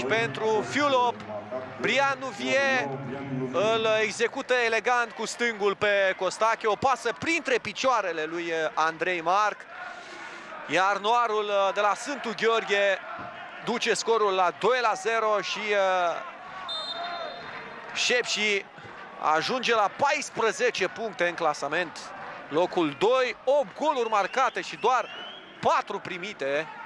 aici pentru Fiulop. Brian Nuvie îl execută elegant cu stângul pe Costache. O pasă printre picioarele lui Andrei Marc. Iar noarul de la Sfântul Gheorghe duce scorul la 2-0 și Șepși ajunge la 14 puncte în clasament. Locul 2, 8 goluri marcate și doar 4 primite.